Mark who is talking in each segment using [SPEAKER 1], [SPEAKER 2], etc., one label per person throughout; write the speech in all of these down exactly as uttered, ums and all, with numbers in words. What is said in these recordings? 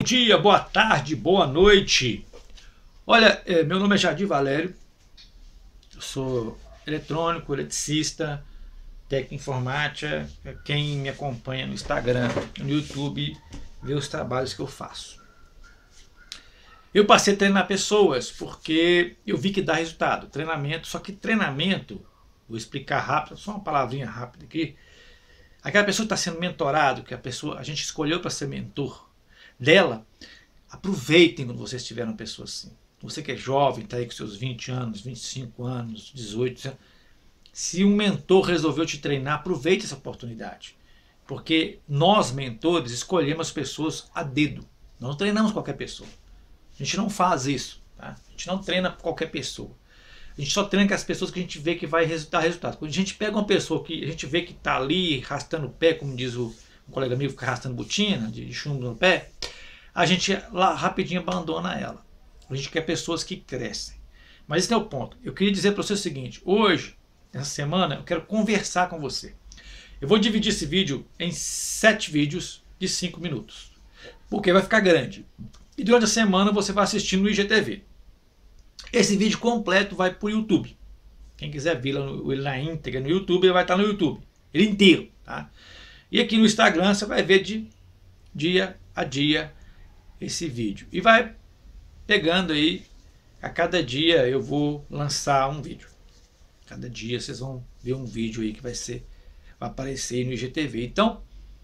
[SPEAKER 1] dia, boa tarde, boa noite. Olha, é, meu nome é Jardim Valério, eu sou eletrônico, eletricista, técnico em informática. Quem me acompanha no Instagram, no YouTube, vê os trabalhos que eu faço. Eu passei a treinar pessoas porque eu vi que dá resultado, treinamento, só que treinamento, vou explicar rápido, só uma palavrinha rápida aqui. Aquela pessoa que está sendo mentorado, que a pessoa a gente escolheu para ser mentor dela, aproveitem quando vocês tiverem uma pessoa assim. Você que é jovem, está aí com seus vinte anos, vinte e cinco anos, dezoito, se um mentor resolveu te treinar, aproveite essa oportunidade. Porque nós, mentores, escolhemos pessoas a dedo. Nós não treinamos qualquer pessoa. A gente não faz isso. Tá? A gente não treina qualquer pessoa. A gente só treina com as pessoas que a gente vê que vai dar resultado. Quando a gente pega uma pessoa que a gente vê que está ali arrastando o pé, como diz o um colega amigo, fica arrastando botina, de chumbo no pé, a gente lá rapidinho abandona ela. A gente quer pessoas que crescem. Mas esse não é o ponto. Eu queria dizer para você o seguinte: hoje, nessa semana, eu quero conversar com você. Eu vou dividir esse vídeo em sete vídeos de cinco minutos, porque vai ficar grande. E durante a semana você vai assistindo no I G T V. Esse vídeo completo vai para o YouTube. Quem quiser ver ele na íntegra no YouTube, ele vai estar no YouTube. Ele inteiro. Tá? E aqui no Instagram você vai ver de dia a dia esse vídeo. E vai pegando aí, a cada dia eu vou lançar um vídeo. Cada dia vocês vão ver um vídeo aí que vai ser, vai aparecer no I G T V. Então,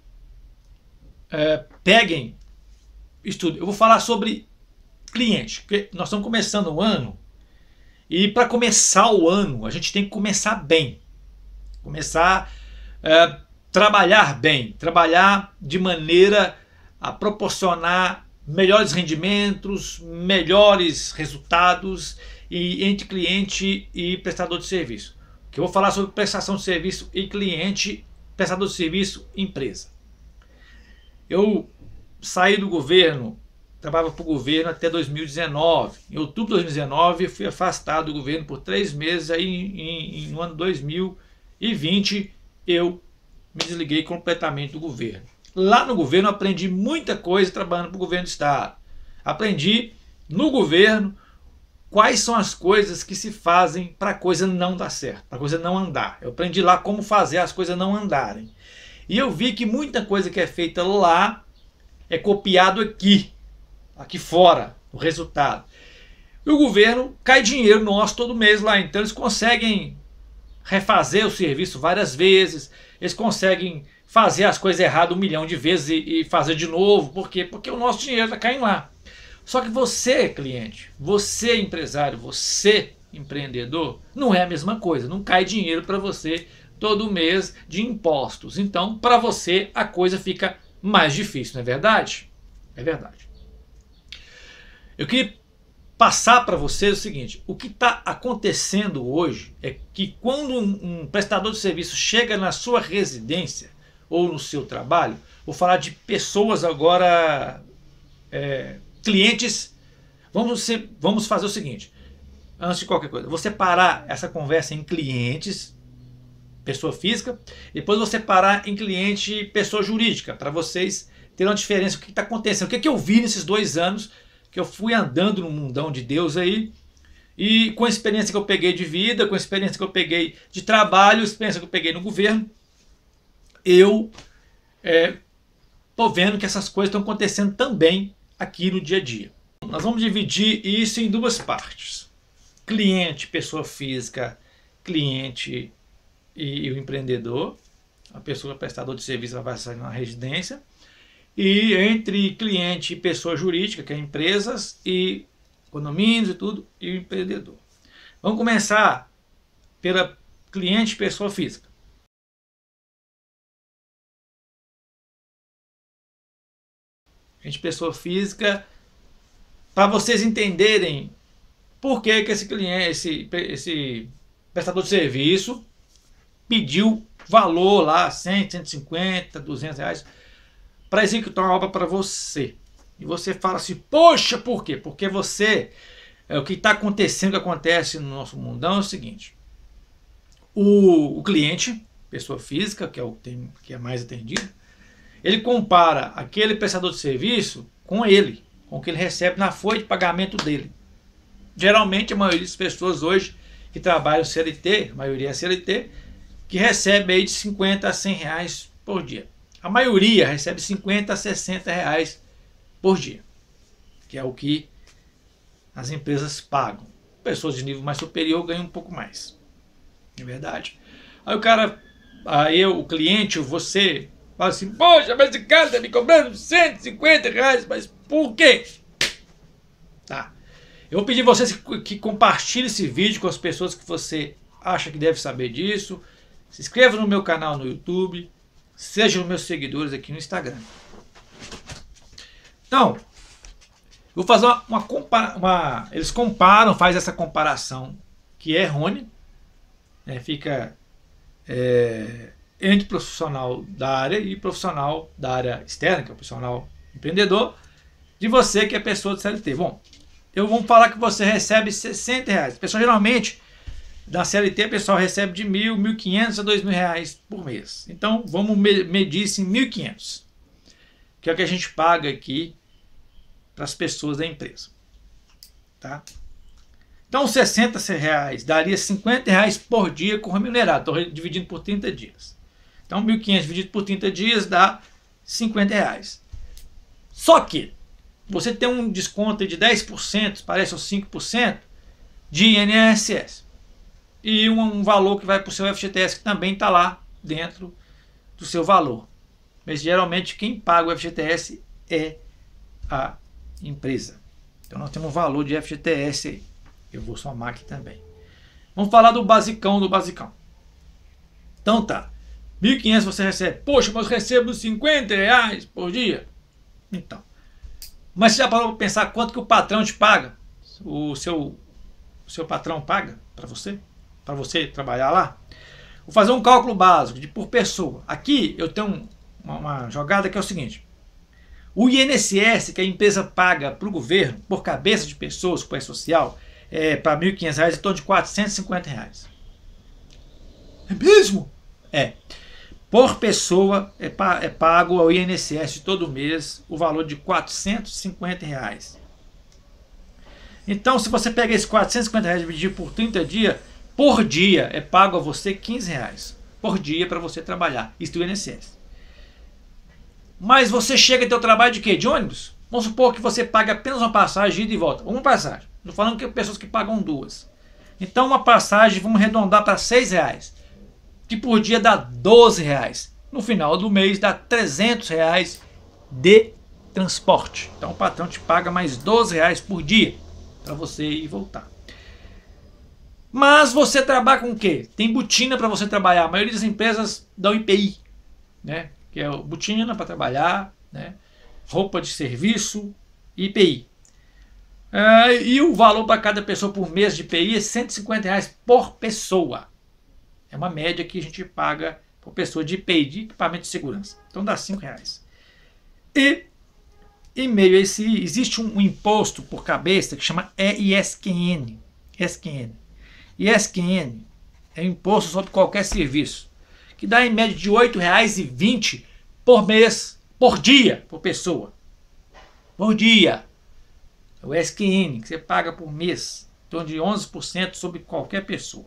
[SPEAKER 1] é, peguem, estudem. Eu vou falar sobre cliente, porque nós estamos começando o ano, e para começar o ano, a gente tem que começar bem. Começar a é, trabalhar bem, trabalhar de maneira a proporcionar melhores rendimentos, melhores resultados e entre cliente e prestador de serviço. Que eu vou falar sobre prestação de serviço e cliente, prestador de serviço, empresa. Eu saí do governo, trabalhava para o governo até dois mil e dezenove. Em outubro de dois mil e dezenove, eu fui afastado do governo por três meses. Aí, em, em, no ano dois mil e vinte, eu me desliguei completamente do governo. Lá no governo, eu aprendi muita coisa trabalhando para o governo do estado. Aprendi no governo quais são as coisas que se fazem para a coisa não dar certo, para a coisa não andar. Eu aprendi lá como fazer as coisas não andarem. E eu vi que muita coisa que é feita lá é copiado aqui. Aqui fora, o resultado. E o governo cai dinheiro nosso todo mês lá, então eles conseguem refazer o serviço várias vezes, eles conseguem fazer as coisas erradas um milhão de vezes e, e fazer de novo. Por quê? Porque o nosso dinheiro está caindo lá. Só que você, cliente, você empresário, você empreendedor, não é a mesma coisa, não cai dinheiro para você todo mês de impostos. Então, para você, a coisa fica mais difícil, não é verdade? É verdade. Eu queria passar para vocês o seguinte: o que está acontecendo hoje é que quando um, um prestador de serviço chega na sua residência ou no seu trabalho, vou falar de pessoas agora, é, clientes, vamos, ser, vamos fazer o seguinte, antes de qualquer coisa, vou separar essa conversa em clientes, pessoa física, depois vou separar em cliente, pessoa jurídica, para vocês terem uma diferença, o que está acontecendo, o que, é que eu vi nesses dois anos que eu fui andando no mundão de Deus aí, e com a experiência que eu peguei de vida, com a experiência que eu peguei de trabalho, a experiência que eu peguei no governo, eu estou é, vendo que essas coisas estão acontecendo também aqui no dia a dia. Nós vamos dividir isso em duas partes. Cliente, pessoa física, cliente e, e o empreendedor, a pessoa prestador de serviço vai sair na residência. E entre cliente e pessoa jurídica, que é empresas e condomínios e tudo, e o empreendedor. Vamos começar pela cliente e pessoa física. Cliente e pessoa física, para vocês entenderem por que, que esse cliente, esse, esse prestador de serviço pediu valor lá, cem, cento e cinquenta, duzentos reais, para executar uma obra para você. E você fala assim: poxa, por quê? Porque você, é, o que está acontecendo, o que acontece no nosso mundão é o seguinte: o, o cliente, pessoa física, que é o tem, que é mais atendido, ele compara aquele prestador de serviço com ele, com o que ele recebe na folha de pagamento dele. Geralmente a maioria das pessoas hoje que trabalham C L T, a maioria é C L T, que recebe aí de cinquenta a cem reais por dia. A maioria recebe cinquenta a sessenta reais por dia, que é o que as empresas pagam. Pessoas de nível mais superior ganham um pouco mais. É verdade. Aí o cara, aí eu, o cliente, você, fala assim, poxa, mas esse cara está me cobrando cento e cinquenta reais, mas por quê? Tá. Eu vou pedir a vocês que, que compartilhem esse vídeo com as pessoas que você acha que deve saber disso. Se inscreva no meu canal no YouTube. Sejam meus seguidores aqui no Instagram. Então, vou fazer uma, uma, compara uma eles comparam, faz essa comparação que é errônea, né, fica é, entre profissional da área e profissional da área externa, que é o profissional empreendedor, de você que é pessoa de C L T. Bom, eu vou falar que você recebe sessenta reais. Pessoal, geralmente, da C L T, o pessoal recebe de mil, mil e quinhentos a dois mil reais por mês. Então, vamos medir isso em mil e quinhentos, que é o que a gente paga aqui para as pessoas da empresa. Tá? Então, sessenta reais daria cinquenta reais por dia com remunerado. Estou dividindo por trinta dias. Então, mil e quinhentos dividido por trinta dias dá cinquenta reais. Só que você tem um desconto de dez por cento, parece uns cinco por cento, de I N S S. E um, um valor que vai para o seu F G T S, que também está lá dentro do seu valor. Mas geralmente quem paga o F G T S é a empresa. Então nós temos um valor de F G T S aí. Eu vou somar aqui também. Vamos falar do basicão do basicão. Então tá. mil e quinhentos você recebe. Poxa, mas eu recebo cinquenta reais por dia. Então. Mas você já parou para pensar quanto que o patrão te paga? O seu, o seu patrão paga para você? Para você trabalhar lá? Vou fazer um cálculo básico de por pessoa. Aqui eu tenho uma, uma jogada que é o seguinte. O I N S S que a empresa paga para o governo, por cabeça de pessoas com social, é para mil e quinhentos reais, em torno de quatrocentos e cinquenta reais. É mesmo? É. Por pessoa é, pa, é pago ao I N S S todo mês o valor de quatrocentos e cinquenta reais. Então, se você pega esses quatrocentos e cinquenta reais e dividir por trinta dias, por dia é pago a você quinze reais. Por dia para você trabalhar. Isso do I N S S. Mas você chega a ter o trabalho de quê? De ônibus? Vamos supor que você paga apenas uma passagem de ida e volta. Uma passagem. Estou falando que pessoas que pagam duas. Então uma passagem, vamos arredondar para seis reais. Que por dia dá doze reais. No final do mês dá trezentos reais de transporte. Então o patrão te paga mais doze reais por dia para você ir e voltar. Mas você trabalha com o quê? Tem botina para você trabalhar. A maioria das empresas dão I P I, né? Que é botina para trabalhar, né? Roupa de serviço, I P I. É, e o valor para cada pessoa por mês de I P I é cento e cinquenta reais por pessoa. É uma média que a gente paga por pessoa de I P I, de equipamento de segurança. Então dá cinco reais. E em meio a esse, existe um, um imposto por cabeça que chama I S Q N. I S Q N. I S Q N é um imposto sobre qualquer serviço, que dá em média de oito reais e vinte centavos por mês, por dia, por pessoa. Por dia. O I S Q N, que você paga por mês, em torno de onze por cento sobre qualquer pessoa.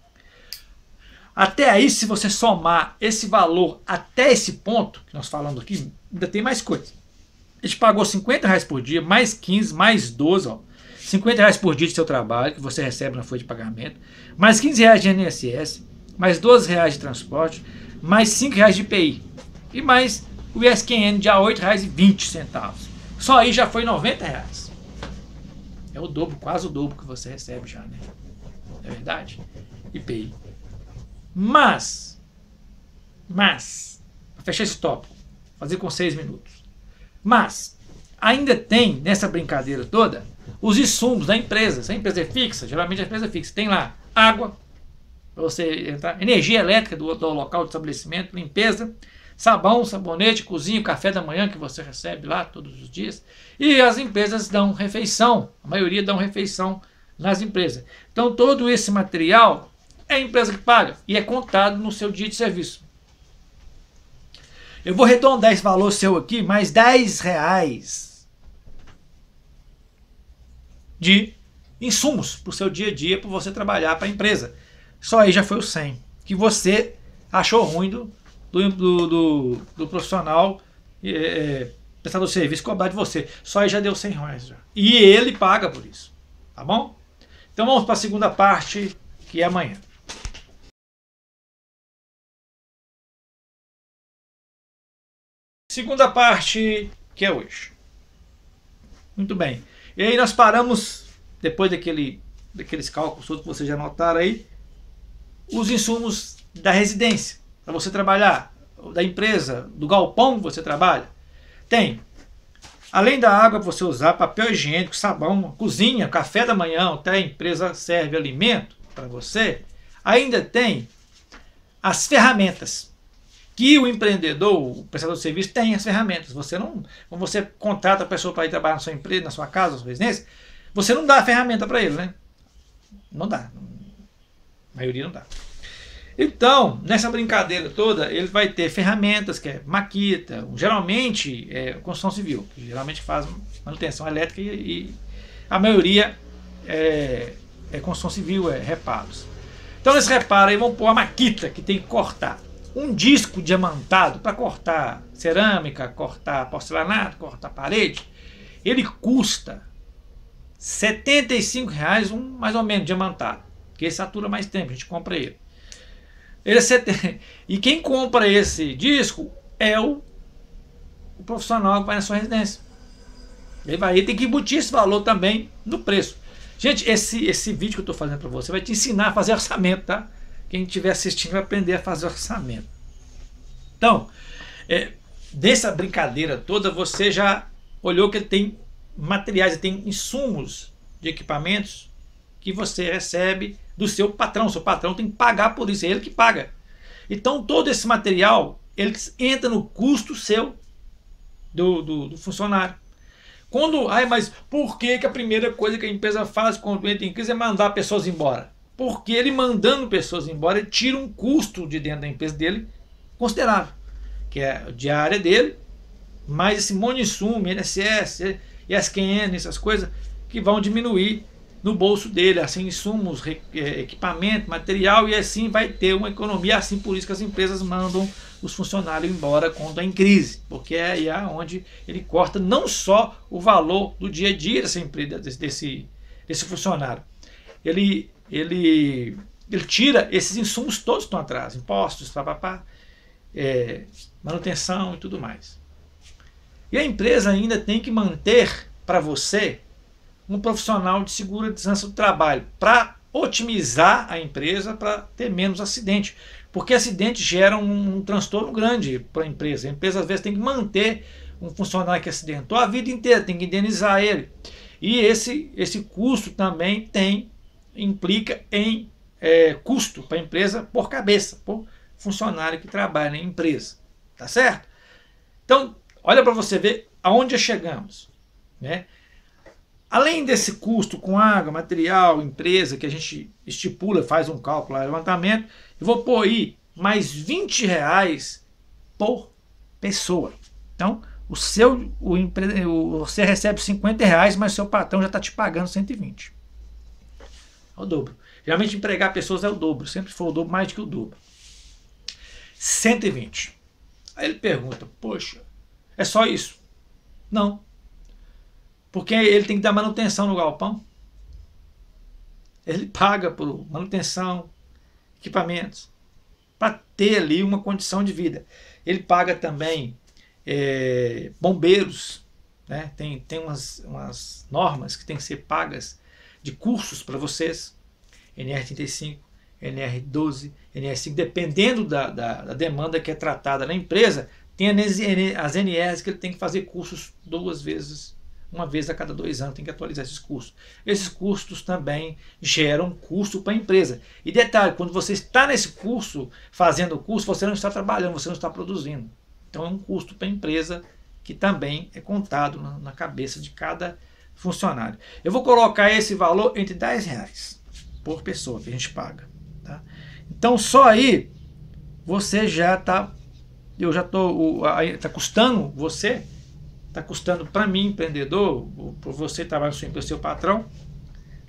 [SPEAKER 1] Até aí, se você somar esse valor até esse ponto, que nós falamos aqui, ainda tem mais coisa. A gente pagou cinquenta reais por dia, mais quinze, mais doze, ó. cinquenta reais por dia de seu trabalho, que você recebe na folha de pagamento, mais quinze reais de I N S S, mais doze reais de transporte, mais cinco reais de I P I, e mais o I S Q N de oito reais e vinte centavos. Só aí já foi noventa reais. É o dobro, quase o dobro que você recebe já, né? Não é verdade? I P I. Mas, mas, para fechar esse tópico, fazer com seis minutos. Mas, ainda tem, nessa brincadeira toda, os insumos da empresa. Se a empresa é fixa, geralmente a empresa é fixa, tem lá água, para você entrar, energia elétrica do, do local de estabelecimento, limpeza, sabão, sabonete, cozinha, café da manhã que você recebe lá todos os dias. E as empresas dão refeição, a maioria dão refeição nas empresas. Então todo esse material é a empresa que paga e é contado no seu dia de serviço. Eu vou arredondar esse valor seu aqui, mais dez reais de insumos para o seu dia a dia, para você trabalhar para a empresa. Só aí já foi o cem, que você achou ruim do, do, do, do, do profissional é, prestador de serviço cobrar de você. Só aí já deu cem reais. Já. E ele paga por isso. Tá bom? Então vamos para a segunda parte, que é amanhã. Segunda parte, que é hoje. Muito bem. E aí nós paramos, depois daquele, daqueles cálculos todos que vocês já notaram aí, os insumos da residência, para você trabalhar, da empresa, do galpão que você trabalha. Tem, além da água para você usar, papel higiênico, sabão, cozinha, café da manhã, até a empresa serve alimento para você, ainda tem as ferramentas. Que o empreendedor, o prestador de serviço, tem as ferramentas. Você não, quando você contrata a pessoa para ir trabalhar na sua empresa, na sua casa, na sua residência, você não dá a ferramenta para ele, né? Não dá. A maioria não dá. Então, nessa brincadeira toda, ele vai ter ferramentas, que é maquita, geralmente é construção civil, que geralmente faz manutenção elétrica e, e a maioria é, é construção civil, é reparos. Então, nesse reparo aí, vão pôr a maquita, que tem que cortar. Um disco diamantado para cortar cerâmica, cortar porcelanato, cortar parede, ele custa setenta e cinco reais, um mais ou menos diamantado, que esse satura mais tempo, a gente compra ele. ele é setenta... E quem compra esse disco é o, o profissional que vai na sua residência. Ele vai, ele tem que embutir esse valor também no preço. Gente, esse, esse vídeo que eu estou fazendo para você vai te ensinar a fazer orçamento, tá? Quem estiver assistindo vai aprender a fazer orçamento. Então, é, dessa brincadeira toda, você já olhou que ele tem materiais, ele tem insumos de equipamentos que você recebe do seu patrão. O seu patrão tem que pagar por isso, é ele que paga. Então, todo esse material, ele entra no custo seu do, do, do funcionário. Quando, ai, mas por que, que a primeira coisa que a empresa faz quando entra em crise é mandar pessoas embora? Porque ele mandando pessoas embora, ele tira um custo de dentro da empresa dele considerável, que é a diária dele, mais esse monte de insumo, I N S S, I S Q N, essas coisas, que vão diminuir no bolso dele, assim, insumos, equipamento, material, e assim vai ter uma economia. Assim, por isso que as empresas mandam os funcionários embora quando é em crise, porque é aí onde ele corta não só o valor do dia a dia dessa empresa, desse, desse funcionário, ele Ele, ele tira esses insumos todos que estão atrás, impostos, papapá, é, manutenção e tudo mais. E a empresa ainda tem que manter para você um profissional de segurança do trabalho, para otimizar a empresa, para ter menos acidente. Porque acidente gera um, um transtorno grande para a empresa. A empresa às vezes tem que manter um funcionário que acidentou a vida inteira, tem que indenizar ele. E esse, esse custo também tem implica em é, custo para a empresa por cabeça, por funcionário que trabalha na empresa. Tá certo? Então, olha para você ver aonde chegamos. Né? Além desse custo com água, material, empresa, que a gente estipula, faz um cálculo, levantamento, eu vou pôr aí mais vinte reais por pessoa. Então, o seu, o empre... você recebe cinquenta reais, mas o seu patrão já está te pagando cento e vinte. É o dobro. Geralmente empregar pessoas é o dobro, sempre foi o dobro, mais do que o dobro. cento e vinte. Aí ele pergunta, poxa, é só isso? Não. Porque ele tem que dar manutenção no galpão. Ele paga por manutenção, equipamentos, para ter ali uma condição de vida. Ele paga também é, bombeiros, né? Tem, tem umas, umas normas que têm que ser pagas de cursos para vocês, N R trinta e cinco, N R doze, N R cinco, dependendo da, da, da demanda que é tratada na empresa, tem as N Rs que ele tem que fazer cursos duas vezes, uma vez a cada dois anos, tem que atualizar esses cursos. Esses custos também geram custo para a empresa. E detalhe, quando você está nesse curso, fazendo o curso, você não está trabalhando, você não está produzindo. Então é um custo para a empresa que também é contado na, na cabeça de cada funcionário. Eu vou colocar esse valor entre dez reais por pessoa que a gente paga. Tá? Então só aí você já está, eu já estou, está custando você, está custando para mim, empreendedor, para você trabalhar no seu empresa, seu patrão,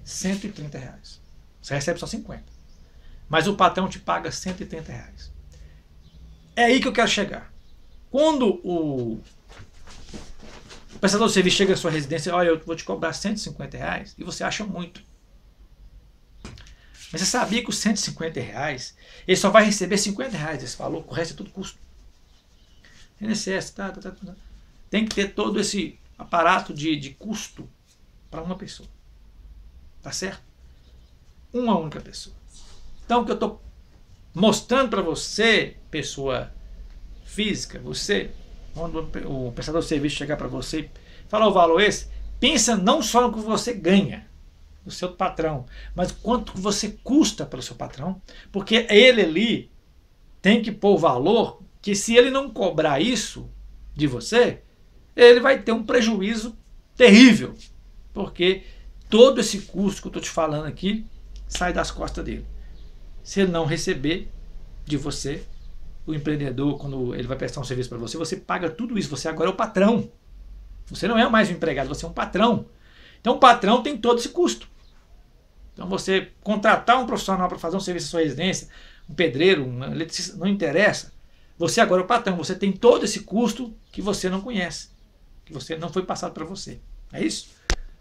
[SPEAKER 1] cento e trinta reais. Você recebe só cinquenta. Mas o patrão te paga cento e trinta reais. É aí que eu quero chegar. Quando o prestador de serviço chega à sua residência, olha, eu vou te cobrar cento e cinquenta reais, e você acha muito. Mas você sabia que os cento e cinquenta reais, ele só vai receber cinquenta reais desse valor, o resto é tudo custo. I N S S, tá, tá, tá, tá. Tem que ter todo esse aparato de, de custo para uma pessoa. Tá certo? Uma única pessoa. Então, o que eu estou mostrando para você, pessoa física, você, quando o prestador de serviço chegar para você e falar o valor esse, pensa não só no que você ganha do seu patrão, mas quanto você custa para o seu patrão, porque ele ali tem que pôr o valor que, se ele não cobrar isso de você, ele vai ter um prejuízo terrível, porque todo esse custo que eu estou te falando aqui sai das costas dele. Se ele não receber de você, o empreendedor, quando ele vai prestar um serviço para você, você paga tudo isso. Você agora é o patrão. Você não é mais um empregado, você é um patrão. Então o patrão tem todo esse custo. Então você contratar um profissional para fazer um serviço à sua residência, um pedreiro, um eletricista, não interessa. Você agora é o patrão, você tem todo esse custo que você não conhece, que você não foi passado para você. É isso?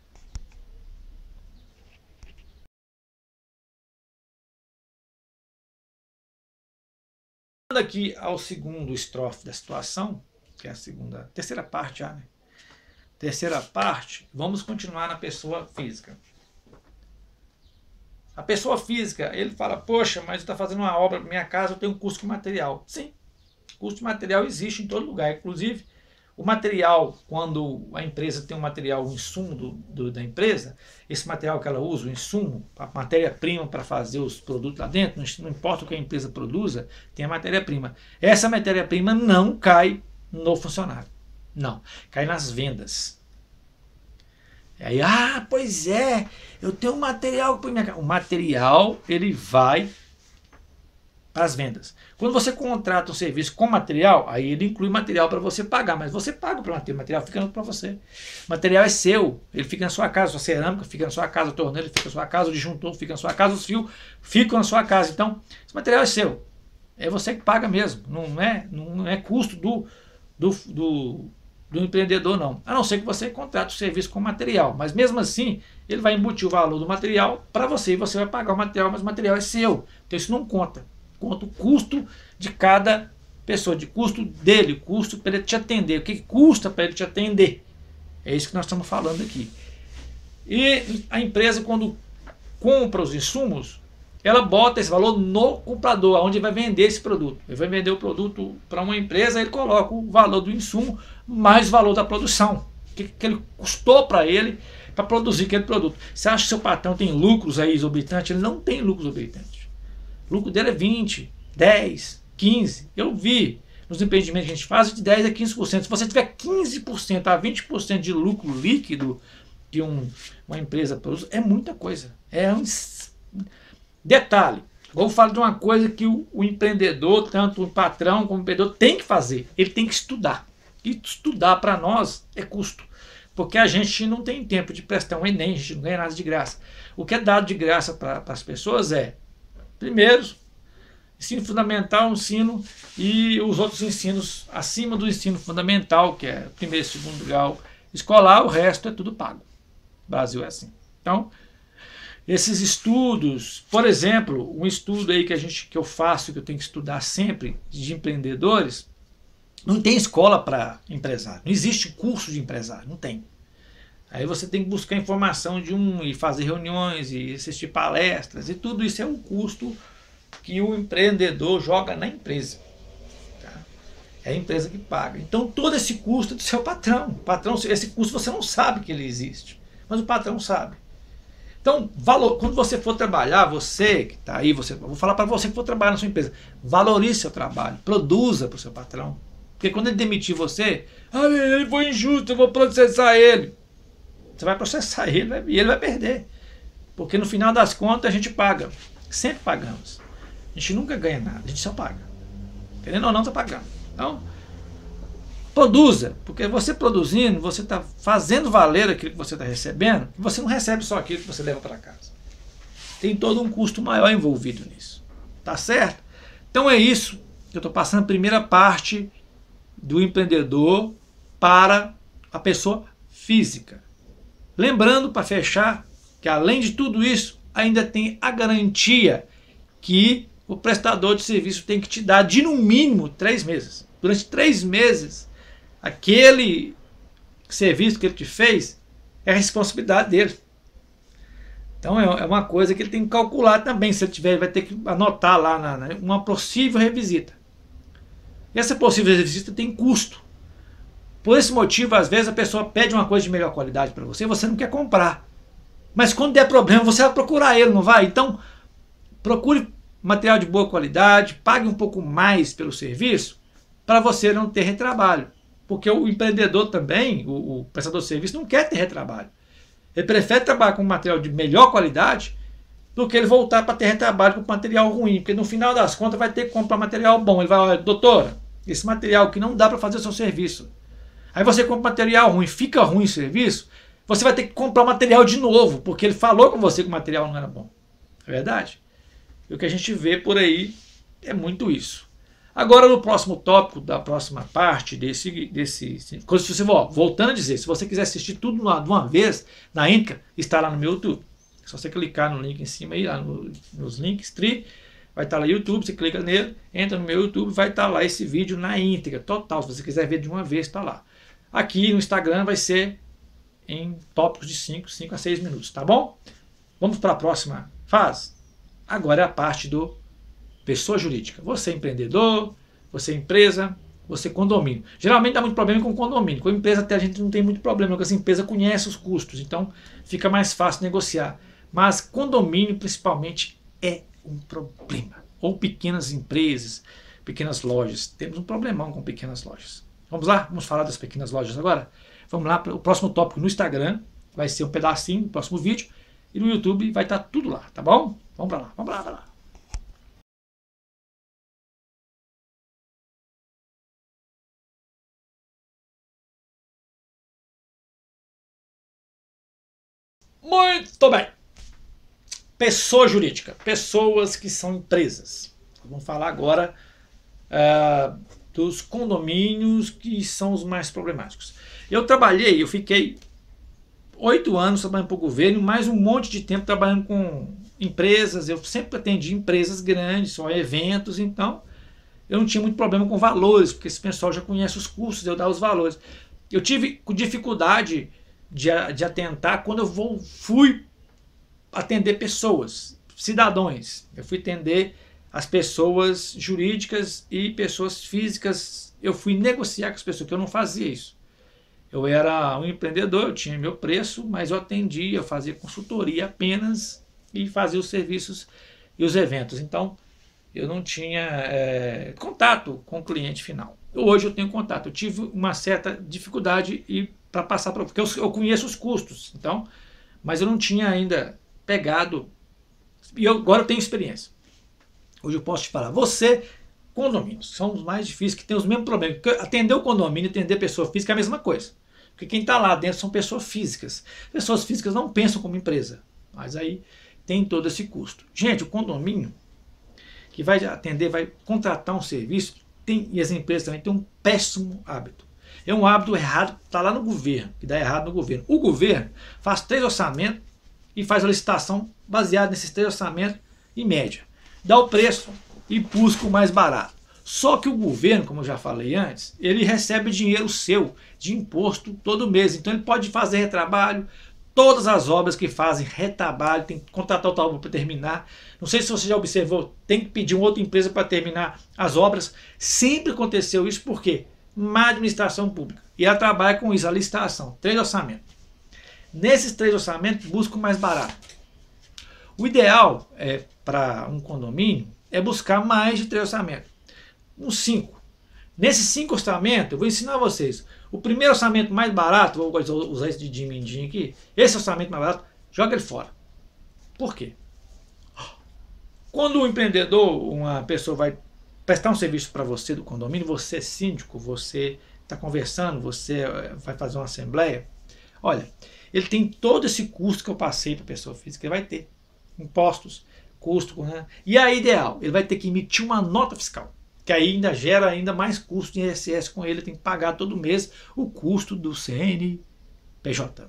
[SPEAKER 1] Aqui ao segundo estrofe da situação, que é a segunda, terceira parte já, né? Terceira parte, vamos continuar na pessoa física. A pessoa física, ele fala, poxa, mas está fazendo uma obra para minha casa, eu tenho um custo de material. Sim, custo de material existe em todo lugar, inclusive o material, quando a empresa tem um material, um insumo do, do, da empresa, esse material que ela usa, o insumo, a matéria-prima para fazer os produtos lá dentro, não importa o que a empresa produza, tem a matéria-prima. Essa matéria-prima não cai no funcionário, não, cai nas vendas. E aí, ah, pois é, eu tenho um material para minha casa. O material, ele vai para as vendas. Quando você contrata um serviço com material, aí ele inclui material para você pagar, mas você paga para manter o material, fica para você. O material é seu, ele fica na sua casa, a cerâmica fica na sua casa, o torneiro fica na sua casa, o disjuntor fica na sua casa, os fios ficam na sua casa. Então, esse material é seu. É você que paga mesmo, não é, não é custo do, do, do, do empreendedor, não. A não ser que você contrate o serviço com material, mas mesmo assim, ele vai embutir o valor do material para você, e você vai pagar o material, mas o material é seu. Então isso não conta. Conta o custo de cada pessoa, de custo dele, o custo para ele te atender, o que custa para ele te atender. É isso que nós estamos falando aqui. E a empresa, quando compra os insumos, ela bota esse valor no comprador, onde vai vender esse produto. Ele vai vender o produto para uma empresa, ele coloca o valor do insumo mais o valor da produção, o que, que ele custou para ele para produzir aquele produto. Você acha que seu patrão tem lucros aí exorbitantes? Ele não tem lucros exorbitantes. O lucro dele é vinte, dez, quinze. Eu vi nos empreendimentos que a gente faz de dez a quinze por cento. Se você tiver quinze por cento a vinte por cento de lucro líquido que um, uma empresa produz, é muita coisa. É um detalhe. Vou falar de uma coisa que o, o empreendedor, tanto o patrão como o empreendedor, tem que fazer. Ele tem que estudar. E estudar para nós é custo. Porque a gente não tem tempo de prestar um Enem, a gente não ganha nada de graça. O que é dado de graça para as pessoas é, primeiro, ensino fundamental, ensino e os outros ensinos acima do ensino fundamental, que é primeiro e segundo grau escolar, o resto é tudo pago. O Brasil é assim. Então, esses estudos, por exemplo, um estudo aí que, a gente, que eu faço, que eu tenho que estudar sempre, de empreendedores, não tem escola para empresário, não existe curso de empresário, não tem. Aí você tem que buscar informação de um, e fazer reuniões, e assistir palestras, e tudo isso é um custo que o empreendedor joga na empresa. Tá? É a empresa que paga. Então todo esse custo é do seu patrão. patrão. Esse custo você não sabe que ele existe, mas o patrão sabe. Então, valor, quando você for trabalhar, você que está aí, você, vou falar para você que for trabalhar na sua empresa, valorize seu trabalho, produza para o seu patrão. Porque quando ele demitir você, ah, ele foi injusto, eu vou processar ele. Você vai processar ele e ele vai perder. Porque no final das contas a gente paga. Sempre pagamos. A gente nunca ganha nada, a gente só paga. Querendo ou não, está pagando. Então, Produza, porque você produzindo, você está fazendo valer aquilo que você está recebendo, e você não recebe só aquilo que você leva para casa. Tem todo um custo maior envolvido nisso. Tá certo? Então é isso que eu estou passando a primeira parte do empreendedor para a pessoa física. Lembrando, para fechar, que além de tudo isso, ainda tem a garantia que o prestador de serviço tem que te dar de no mínimo três meses. Durante três meses, aquele serviço que ele te fez é a responsabilidade dele. Então é uma coisa que ele tem que calcular também. Se ele tiver, ele vai ter que anotar lá na, na, uma possível revisita. E essa possível revisita tem custo. Por esse motivo, às vezes a pessoa pede uma coisa de melhor qualidade para você e você não quer comprar. Mas quando der problema, você vai procurar ele, não vai? Então, procure material de boa qualidade, pague um pouco mais pelo serviço, para você não ter retrabalho. Porque o empreendedor também, o, o prestador de serviço, não quer ter retrabalho. Ele prefere trabalhar com material de melhor qualidade do que ele voltar para ter retrabalho com material ruim. Porque no final das contas vai ter que comprar material bom. Ele vai, olha, doutora, esse material que não dá para fazer o seu serviço. Aí você compra material ruim, fica ruim o serviço, você vai ter que comprar material de novo, porque ele falou com você que o material não era bom. É verdade? E o que a gente vê por aí é muito isso. Agora, no próximo tópico, da próxima parte desse... desse se você, ó, voltando a dizer, se você quiser assistir tudo de uma vez, na íntegra, está lá no meu YouTube. É só você clicar no link em cima aí, lá no, nos links, tri, vai estar lá no YouTube, você clica nele, entra no meu YouTube, vai estar lá esse vídeo na íntegra, total. Se você quiser ver de uma vez, está lá. Aqui no Instagram vai ser em tópicos de cinco, cinco a seis minutos, tá bom? Vamos para a próxima fase. Agora é a parte do pessoa jurídica. Você é empreendedor, você é empresa, você é condomínio. Geralmente dá muito problema com condomínio. Com empresa até a gente não tem muito problema, porque essa empresa conhece os custos, então fica mais fácil negociar. Mas condomínio principalmente é um problema. Ou pequenas empresas, pequenas lojas. Temos um problemão com pequenas lojas. Vamos lá? Vamos falar das pequenas lojas agora? Vamos lá, o próximo tópico no Instagram vai ser um pedacinho do próximo vídeo e no YouTube vai estar tudo lá, tá bom? Vamos para lá, vamos para lá, para lá. Muito bem. Pessoa jurídica, pessoas que são empresas. Vamos falar agora uh, dos condomínios que são os mais problemáticos. Eu trabalhei, eu fiquei oito anos trabalhando para o governo, mais um monte de tempo trabalhando com empresas. Eu sempre atendi empresas grandes, só eventos, então eu não tinha muito problema com valores, porque esse pessoal já conhece os custos, eu dar os valores. Eu tive dificuldade de, de atentar quando eu vou, fui atender pessoas, cidadãos. Eu fui atender as pessoas jurídicas e pessoas físicas. Eu fui negociar com as pessoas, que eu não fazia isso. Eu era um empreendedor, eu tinha meu preço, mas eu atendia, eu fazia consultoria apenas e fazia os serviços e os eventos. Então, eu não tinha é, contato com o cliente final. Hoje eu tenho contato. Eu tive uma certa dificuldade para passar para... Porque eu, eu conheço os custos, então, mas eu não tinha ainda pegado... E eu, agora eu tenho experiência. Hoje eu posso te falar. Você... Condomínios são os mais difíceis, que tem os mesmos problemas. Porque atender o condomínio, atender pessoa física é a mesma coisa. Porque quem está lá dentro são pessoas físicas. Pessoas físicas não pensam como empresa. Mas aí tem todo esse custo. Gente, o condomínio que vai atender, vai contratar um serviço, tem, e as empresas também têm um péssimo hábito. É um hábito errado, está lá no governo, que dá errado no governo. O governo faz três orçamentos e faz a licitação baseada nesses três orçamentos em média. Dá o preço e busca o mais barato. Só que o governo, como eu já falei antes, ele recebe dinheiro seu de imposto todo mês. Então ele pode fazer retrabalho, todas as obras que fazem retrabalho, tem que contratar outra obra para terminar. Não sei se você já observou, tem que pedir uma outra empresa para terminar as obras. Sempre aconteceu isso porque má administração pública. E ela trabalha com isso, a licitação, três orçamentos. Nesses três orçamentos, busca o mais barato. O ideal é para um condomínio é buscar mais de três orçamentos. Uns cinco. Nesses cinco orçamentos, eu vou ensinar vocês. O primeiro orçamento mais barato, vou usar esse de din-din aqui, esse orçamento mais barato, joga ele fora. Por quê? Quando um empreendedor, uma pessoa vai prestar um serviço para você do condomínio, você é síndico, você está conversando, você vai fazer uma assembleia, olha, ele tem todo esse custo que eu passei para a pessoa física, ele vai ter impostos, custo, né? E aí ideal, ele vai ter que emitir uma nota fiscal, que aí ainda gera ainda mais custo de I S S com ele, tem que pagar todo mês o custo do C N P J.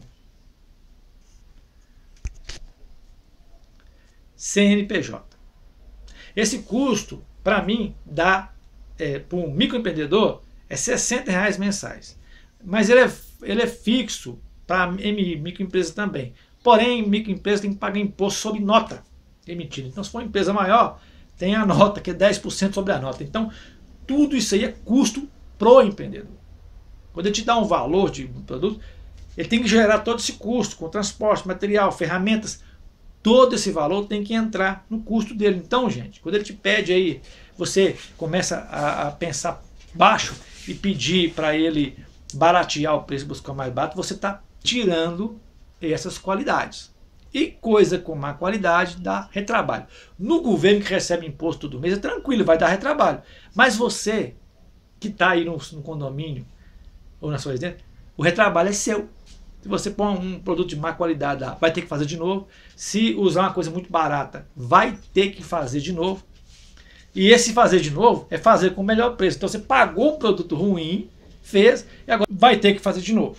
[SPEAKER 1] C N P J. Esse custo, para mim, dá, é, para um microempreendedor, é sessenta reais mensais. Mas ele é, ele é fixo para microempresa também. Porém, microempresa tem que pagar imposto sobre nota emitida. Então, se for uma empresa maior, tem a nota, que é dez por cento sobre a nota. Então, tudo isso aí é custo pro empreendedor. Quando ele te dá um valor de produto, ele tem que gerar todo esse custo, com transporte, material, ferramentas. Todo esse valor tem que entrar no custo dele. Então, gente, quando ele te pede aí, você começa a, a pensar baixo e pedir para ele baratear o preço, buscar mais barato, você está tirando essas qualidades. E coisa com má qualidade dá retrabalho. No governo que recebe imposto todo mês, é tranquilo, vai dar retrabalho. Mas você que está aí no, no condomínio ou na sua residência, o retrabalho é seu. Se você põe um produto de má qualidade lá, vai ter que fazer de novo. Se usar uma coisa muito barata, vai ter que fazer de novo. E esse fazer de novo é fazer com o melhor preço. Então você pagou um produto ruim, fez, e agora vai ter que fazer de novo.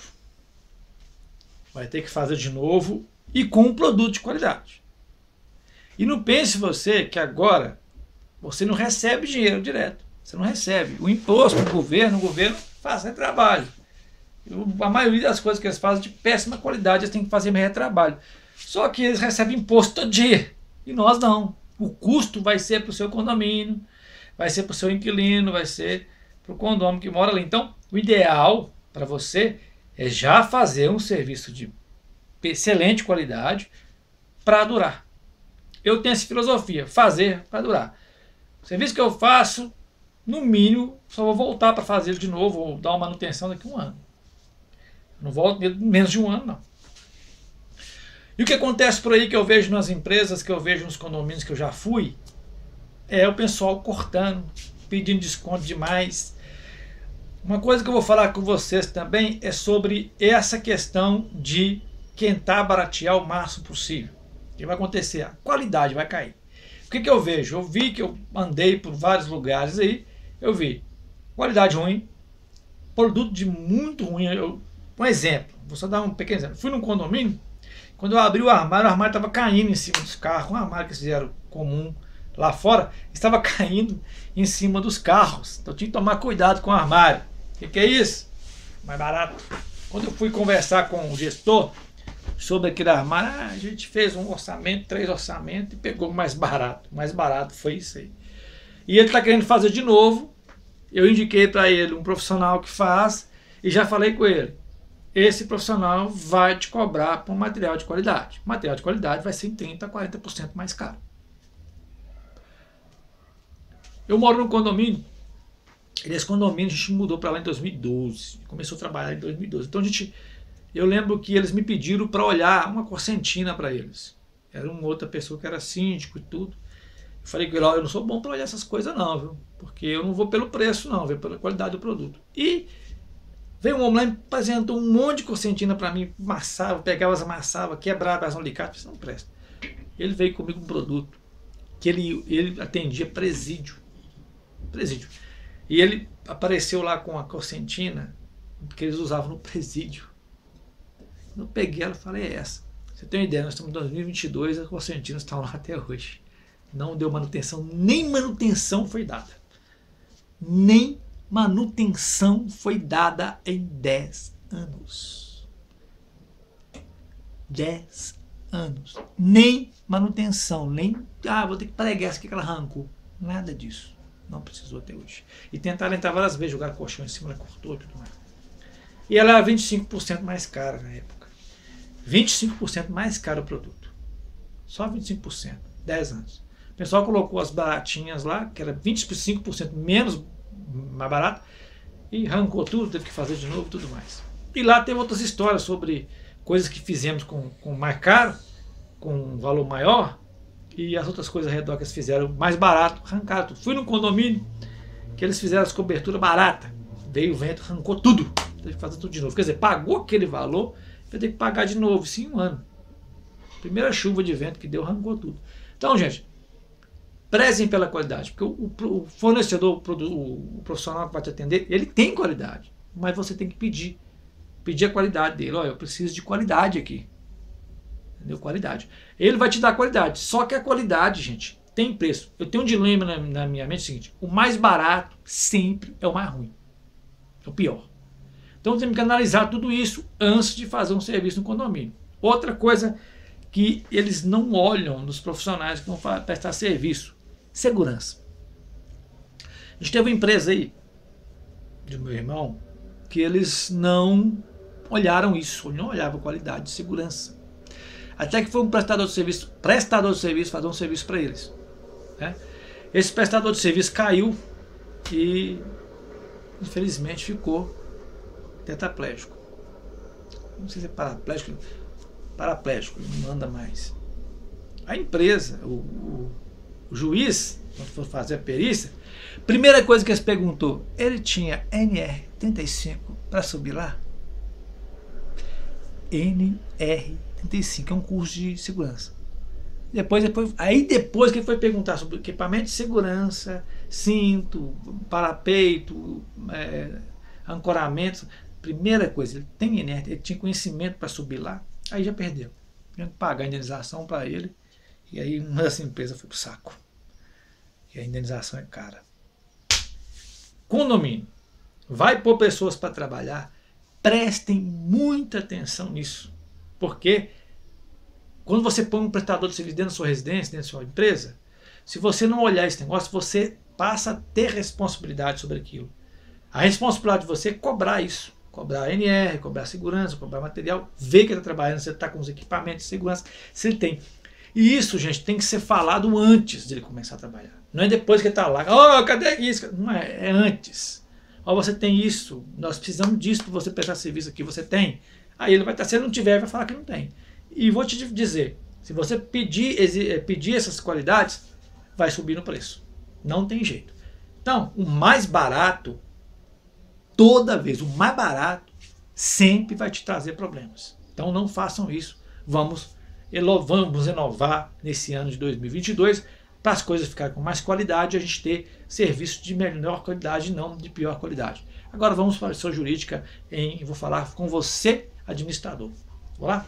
[SPEAKER 1] Vai ter que fazer de novo e com um produto de qualidade. E não pense você que agora você não recebe dinheiro direto. Você não recebe. O imposto do governo, o governo faz retrabalho. A maioria das coisas que eles fazem de péssima qualidade, eles têm que fazer retrabalho. Só que eles recebem imposto todo dia. E nós não. O custo vai ser para o seu condomínio, vai ser para o seu inquilino, vai ser para o condomínio que mora ali. Então, o ideal para você é já fazer um serviço de excelente qualidade para durar. Eu tenho essa filosofia, fazer para durar. O serviço que eu faço, no mínimo, só vou voltar para fazer de novo, ou dar uma manutenção daqui a um ano. Não volto menos de um ano, não. E o que acontece por aí que eu vejo nas empresas, que eu vejo nos condomínios que eu já fui, é o pessoal cortando, pedindo desconto demais. Uma coisa que eu vou falar com vocês também é sobre essa questão de tentar baratear o máximo possível. O que vai acontecer? A qualidade vai cair. O que, que eu vejo? Eu vi que eu andei por vários lugares aí, eu vi qualidade ruim, produto de muito ruim. Eu, um exemplo, vou só dar um pequeno exemplo. Fui num condomínio, quando eu abri o armário, o armário estava caindo em cima dos carros, um armário que eles fizeram comum lá fora, estava caindo em cima dos carros. Então eu tinha que tomar cuidado com o armário. O que, que é isso? Mais barato. Quando eu fui conversar com o gestor sobre aquele armário, ah, a gente fez um orçamento, três orçamentos e pegou o mais barato. O mais barato foi isso aí. E ele está querendo fazer de novo. Eu indiquei para ele um profissional que faz e já falei com ele. Esse profissional vai te cobrar por um material de qualidade. O material de qualidade vai ser em trinta a quarenta por cento mais caro. Eu moro num condomínio. E nesse condomínio a gente mudou para lá em dois mil e doze. Começou a trabalhar em dois mil e doze. Então a gente, eu lembro que eles me pediram para olhar uma corcentina para eles. Era uma outra pessoa que era síndico e tudo. Eu falei que eu não sou bom para olhar essas coisas não, viu? Porque eu não vou pelo preço não, eu vou pela qualidade do produto. E veio um homem lá e apresentou um monte de corcentina para mim, amassava, pegava, amassava, quebrava as alicates, não presta. Ele veio comigo com um produto que ele, ele atendia presídio. Presídio. E ele apareceu lá com a corcentina que eles usavam no presídio. Eu peguei ela e falei, é essa. Você tem uma ideia, nós estamos em dois mil e vinte e dois, as corcentinas estão lá até hoje. Não deu manutenção, nem manutenção foi dada. Nem manutenção foi dada em dez anos. dez anos. Nem manutenção, nem, ah, vou ter que pregar essa aqui que ela arrancou. Nada disso. Não precisou até hoje. E tentaram entrar várias vezes, jogar colchão em cima, ela cortou e tudo mais. E ela era vinte e cinco por cento mais cara na época. vinte e cinco por cento mais caro o produto. Só vinte e cinco por cento. dez anos. O pessoal colocou as baratinhas lá, que era vinte e cinco por cento menos mais barato, e arrancou tudo, teve que fazer de novo e tudo mais. E lá teve outras histórias sobre coisas que fizemos com, com mais caro, com um valor maior, e as outras coisas ao redor que eles fizeram mais barato, arrancaram tudo. Fui num condomínio que eles fizeram as coberturas baratas, veio o vento, arrancou tudo. Teve que fazer tudo de novo. Quer dizer, pagou aquele valor, vai ter que pagar de novo, sim, um ano. Primeira chuva de vento que deu, arrancou tudo. Então, gente, prezem pela qualidade, porque o, o fornecedor, o, o profissional que vai te atender, ele tem qualidade, mas você tem que pedir. Pedir a qualidade dele. Olha, eu preciso de qualidade aqui. Entendeu? Qualidade. Ele vai te dar qualidade. Só que a qualidade, gente, tem preço. Eu tenho um dilema na, na minha mente, é o seguinte: o mais barato sempre é o mais ruim. É o pior. Então temos que analisar tudo isso antes de fazer um serviço no condomínio. Outra coisa que eles não olham nos profissionais que vão prestar serviço: segurança. A gente teve uma empresa aí, do meu irmão, que eles não olharam isso, não olhavam a qualidade de segurança. Até que foi um prestador de serviço, prestador de serviço fazer um serviço para eles. Né? Esse prestador de serviço caiu e, infelizmente, ficou tetraplégico. Não sei se é paraplégico, paraplégico, não anda mais. A empresa, o, o, o juiz, quando for fazer a perícia, primeira coisa que eles perguntou: ele tinha N R trinta e cinco para subir lá? N R trinta e cinco é um curso de segurança. Depois, depois, aí depois que ele foi perguntar sobre equipamento de segurança, cinto, parapeito, é, ancoramento, primeira coisa, ele tem N R, ele tinha conhecimento para subir lá, aí já perdeu. Tinha que pagar a indenização para ele, e aí uma dessas empresas foi pro saco. E a indenização é cara. Condomínio. Vai pôr pessoas para trabalhar, prestem muita atenção nisso. Porque quando você põe um prestador de serviço dentro da sua residência, dentro da sua empresa, se você não olhar esse negócio, você passa a ter responsabilidade sobre aquilo. A responsabilidade de você é cobrar isso. Cobrar N R, cobrar segurança, cobrar material, ver que ele está trabalhando, se ele está com os equipamentos de segurança, se ele tem. E isso, gente, tem que ser falado antes de ele começar a trabalhar. Não é depois que ele está lá, oh, cadê isso? Não é, é antes. Ó, oh, você tem isso, nós precisamos disso para você prestar serviço aqui, você tem. Aí ele vai estar, se ele não tiver, ele vai falar que não tem. E vou te dizer, se você pedir, pedir essas qualidades, vai subir no preço. Não tem jeito. Então, o mais barato, toda vez, o mais barato, sempre vai te trazer problemas. Então não façam isso. Vamos, vamos inovar nesse ano de dois mil e vinte e dois para as coisas ficarem com mais qualidade e a gente ter serviço de melhor qualidade, não de pior qualidade. Agora vamos para a pessoa jurídica, em, vou falar com você, administrador. Vamos lá?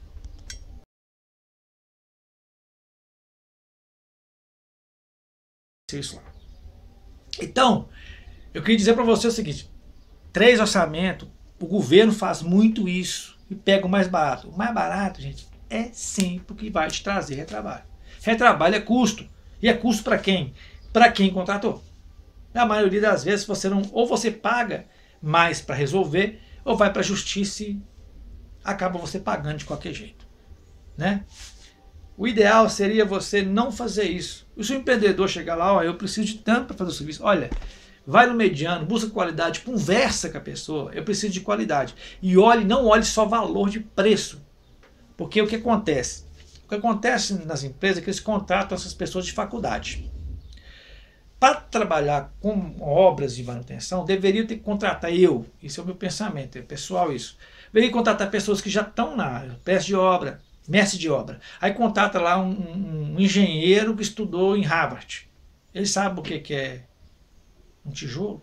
[SPEAKER 1] Isso lá. Então, eu queria dizer para você o seguinte: três orçamentos, o governo faz muito isso e pega o mais barato. O mais barato, gente, é sempre o que vai te trazer retrabalho. Retrabalho é custo. E é custo para quem? Para quem contratou. Na maioria das vezes, você não, ou você paga mais para resolver, ou vai para a justiça e acaba você pagando de qualquer jeito. Né? O ideal seria você não fazer isso. E se o empreendedor chegar lá, ó, eu preciso de tanto para fazer o serviço, olha, vai no mediano, busca qualidade, conversa com a pessoa, eu preciso de qualidade. E olhe, não olhe só valor de preço. Porque o que acontece? O que acontece nas empresas é que eles contratam essas pessoas de faculdade. Para trabalhar com obras de manutenção, deveria ter que contratar eu, esse é o meu pensamento, é pessoal isso, deveria contratar pessoas que já estão na área, mestre de obra, mestre de obra. Aí contrata lá um, um, um engenheiro que estudou em Harvard. Ele sabe o que, que é um tijolo?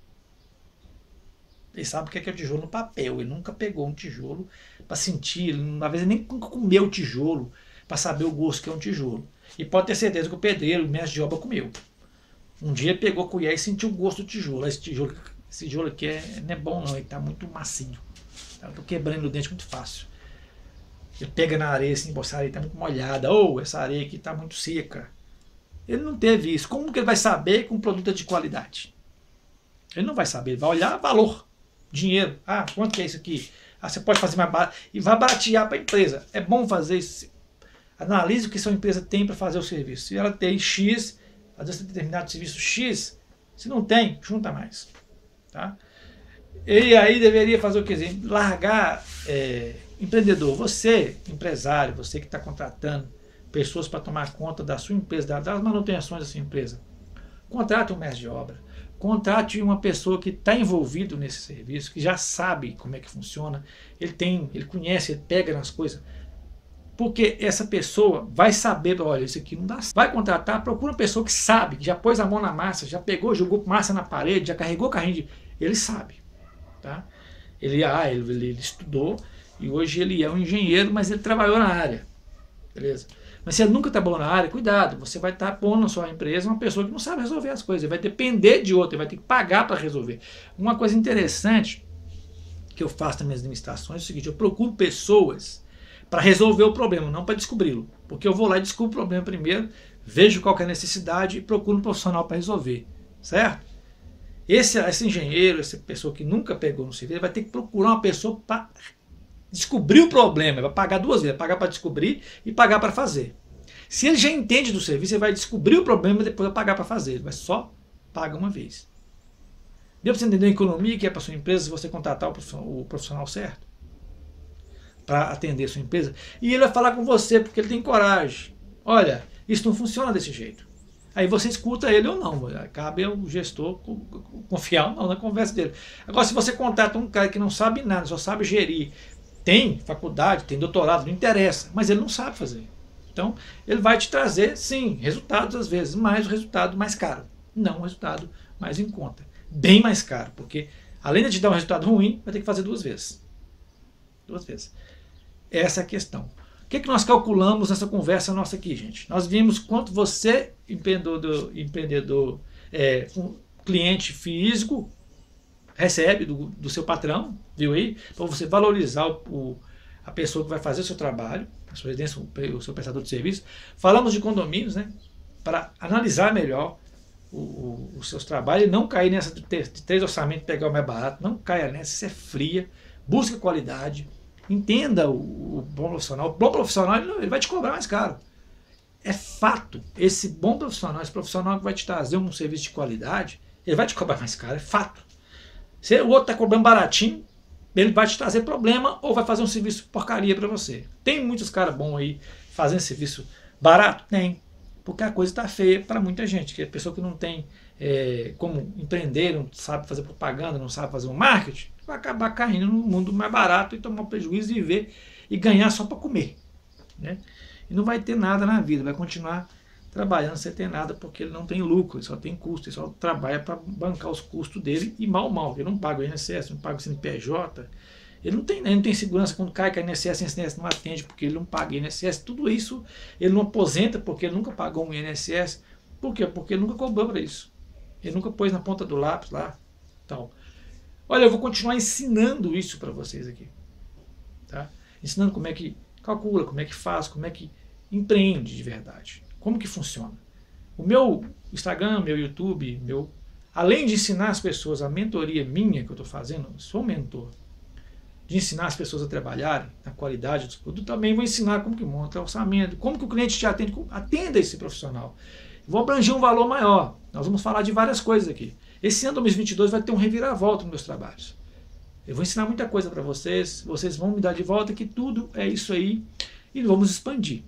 [SPEAKER 1] Ele sabe o que é o tijolo no papel. Ele nunca pegou um tijolo para sentir, ele, às vezes nem comeu o tijolo para saber o gosto que é um tijolo. E pode ter certeza que o pedreiro, o mestre de obra, comeu. Um dia pegou a colher e sentiu o gosto do tijolo. Esse tijolo, esse tijolo aqui é, não é bom não, ele está muito macio. Eu estou quebrando o dente muito fácil. Ele pega na areia assim, essa areia está muito molhada, ou oh, essa areia aqui está muito seca. Ele não teve isso. Como que ele vai saber que um produto é de qualidade? Ele não vai saber, ele vai olhar valor, dinheiro. Ah, quanto que é isso aqui? Ah, você pode fazer mais barato. E vai baratear para a empresa. É bom fazer isso. Analise o que sua empresa tem para fazer o serviço. Se ela tem X, às vezes tem determinado serviço X, se não tem, junta mais. Tá? E aí deveria fazer o que? Largar, é, empreendedor, você, empresário, você que está contratando pessoas para tomar conta da sua empresa, das manutenções da sua empresa. Contrate um mestre de obra. contrate uma pessoa que está envolvido nesse serviço, que já sabe como é que funciona, ele tem, ele conhece, ele pega nas coisas. Porque essa pessoa vai saber, olha, isso aqui não dá certo. Vai contratar, procura uma pessoa que sabe, que já pôs a mão na massa, já pegou, jogou massa na parede, já carregou carrinho de... Ele sabe, tá? Ele, ah, ele, ele, ele estudou e hoje ele é um engenheiro, mas ele trabalhou na área, beleza? Mas se ele nunca trabalhou na área, cuidado, você vai estar pondo na sua empresa uma pessoa que não sabe resolver as coisas, ele vai depender de outra, ele vai ter que pagar para resolver. Uma coisa interessante que eu faço nas minhas administrações é o seguinte, eu procuro pessoas para resolver o problema, não para descobri-lo. Porque eu vou lá e descubro o problema primeiro, vejo qual que é a necessidade e procuro um profissional para resolver, certo? Esse, esse engenheiro, essa pessoa que nunca pegou no serviço, vai ter que procurar uma pessoa para descobrir o problema, vai pagar duas vezes, vai pagar para descobrir e pagar para fazer. Se ele já entende do serviço, ele vai descobrir o problema e depois vai pagar para fazer, ele vai só pagar uma vez. Deu para você entender a economia que é para sua empresa se você contratar o profissional, o profissional certo? Para atender a sua empresa, e ele vai falar com você porque ele tem coragem. Olha, isso não funciona desse jeito. Aí você escuta ele ou não, cabe ao gestor confiar ou não na conversa dele. Agora, se você contrata um cara que não sabe nada, só sabe gerir, tem faculdade, tem doutorado, não interessa, mas ele não sabe fazer. Então, ele vai te trazer, sim, resultados às vezes, mas o resultado mais caro, não o resultado mais em conta. Bem mais caro, porque além de te dar um resultado ruim, vai ter que fazer duas vezes. Duas vezes. Essa é a questão. O que, é que nós calculamos nessa conversa nossa aqui, gente? Nós vimos quanto você, empreendedor, empreendedor é, um cliente físico, recebe do, do seu patrão, viu aí? Para você valorizar o, o, a pessoa que vai fazer o seu trabalho, a sua residência, o, o seu prestador de serviço. Falamos de condomínios, né? Para analisar melhor o, o, os seus trabalhos e não cair nessa de, ter, de três orçamentos e pegar o mais barato. Não caia nessa, isso é fria. Busca qualidade. Entenda o, o bom profissional. O bom profissional ele, ele vai te cobrar mais caro. É fato. Esse bom profissional, esse profissional que vai te trazer um serviço de qualidade, ele vai te cobrar mais caro. É fato. Se o outro está cobrando baratinho, ele vai te trazer problema ou vai fazer um serviço porcaria para você. Tem muitos caras bons aí fazendo serviço barato? Tem. Porque a coisa está feia para muita gente. Que é pessoa que não tem é, como empreender, não sabe fazer propaganda, não sabe fazer um marketing, vai acabar caindo no mundo mais barato e tomar um prejuízo e viver e ganhar só para comer, né? E não vai ter nada na vida, vai continuar trabalhando sem ter nada porque ele não tem lucro, ele só tem custo, ele só trabalha para bancar os custos dele e mal, mal, ele não paga o I N S S, não paga o C N P J, ele não tem, ele não tem segurança quando cai, cai I N S S, o I N S S não atende porque ele não paga I N S S, tudo isso ele não aposenta porque ele nunca pagou um I N S S, por quê? Porque ele nunca cobrou para isso, ele nunca pôs na ponta do lápis lá, tal. Olha, eu vou continuar ensinando isso para vocês aqui, tá? Ensinando como é que calcula, como é que faz, como é que empreende de verdade, como que funciona. O meu Instagram, meu YouTube, meu, além de ensinar as pessoas a mentoria minha que eu estou fazendo, eu sou mentor, de ensinar as pessoas a trabalharem na qualidade dos produtos, também vou ensinar como que monta o orçamento, como que o cliente te atende, atenda esse profissional. Vou abranger um valor maior, nós vamos falar de várias coisas aqui. Esse ano dois mil e vinte e dois vai ter um reviravolta nos meus trabalhos. Eu vou ensinar muita coisa para vocês, vocês vão me dar de volta que tudo é isso aí e vamos expandir.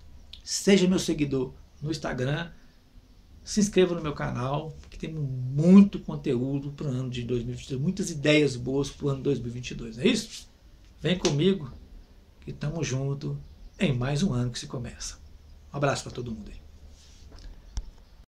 [SPEAKER 1] Seja meu seguidor no Instagram, se inscreva no meu canal, que tem muito conteúdo para o ano de dois mil e vinte e dois, muitas ideias boas para o ano dois mil e vinte e dois, não é isso? Vem comigo que estamos juntos em mais um ano que se começa. Um abraço para todo mundo aí.